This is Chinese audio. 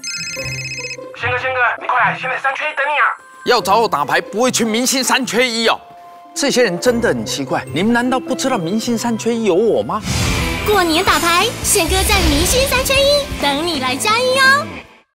宪哥，你快来，现在3缺1等你啊！ 要找我打牌，不会去明星3缺1哦。这些人真的很奇怪，你们难道不知道明星3缺1有我吗？ 过年打牌，宪哥在明星3缺1等你来加一哦。